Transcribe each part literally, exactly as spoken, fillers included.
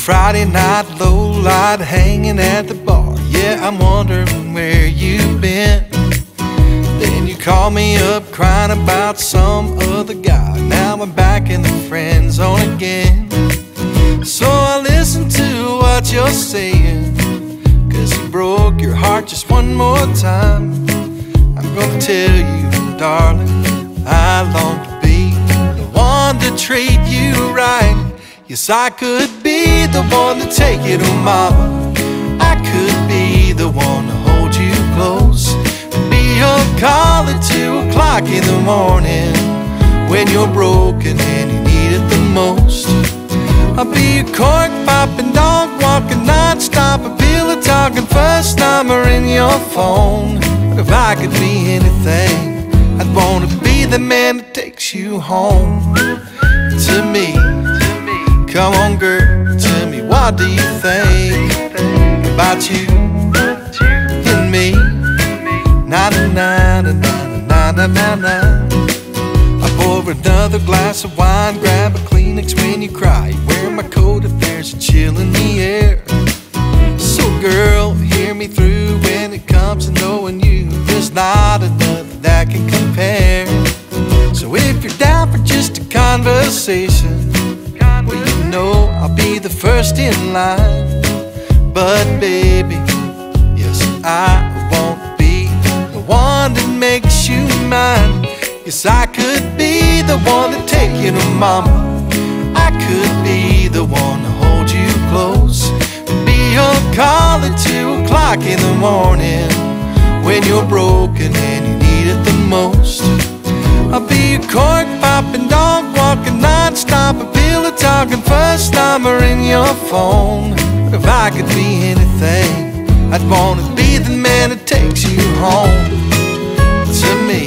Friday night low light hanging at the bar. Yeah, I'm wondering where you've been. Then you call me up crying about some other guy. Now I'm back in the friend zone again. So I listen to what you're saying, 'cause he broke your heart just one more time. I'm gonna tell you, darling, I long to be the one to treat you right. Yes, I could be the one to take you to mama. I could be the one to hold you close, be your call at two o'clock in the morning when you're broken and you need it the most. I'll be a cork popping, dog walking, non-stop, a pillow talking, first timer in your phone. But if I could be anything, I'd wanna be the man that takes you home to me. Come on, girl, tell me, what do you think about you and me? Na na na na na na na na. I pour another glass of wine, grab a Kleenex when you cry, wear my coat if there's a chill in the air. So girl, hear me through when it comes to knowing you. There's not another that can compare. So if you're down for just a conversation, well, you know I'll be the first in line. But baby, yes, I won't be the one that makes you mine. Yes, I could be the one to take you to mama. I could be the one to hold you close, be your call at two o'clock in the morning when you're broken and you need it the most. I'll be a cork popping, dog walking, non-stop, a pillow talking, first timer in your phone. But if I could be anything, I'd wanna be the man that takes you home to me.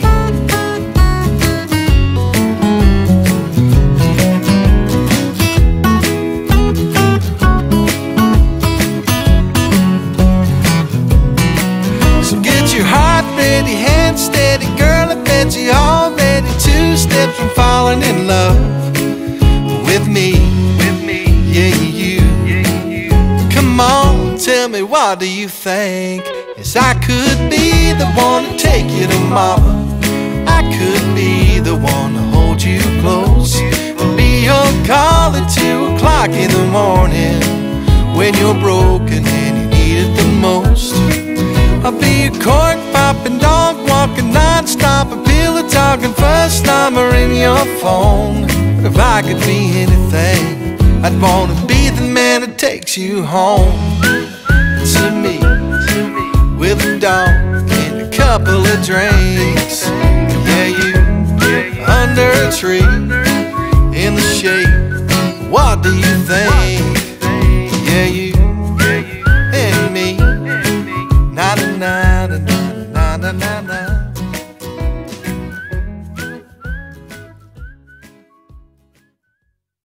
So get your heart ready, hand steady, girl, I bet you already two steps from falling in love with me, with me, yeah, you, yeah, you. Come on, tell me, what do you think? Yes, I could be the one to take you to mama. I could be the one to hold you close, be your call at two o'clock in the morning when you're broken and you need it the most. I'll be a cork popping, dog walking, non-stop, a pillow talking, first timer in your phone. But if I could be anything, I'd wanna be the man that takes you home to me, with a dog and a couple of drinks. Yeah, you under a tree in the shade. What do you think?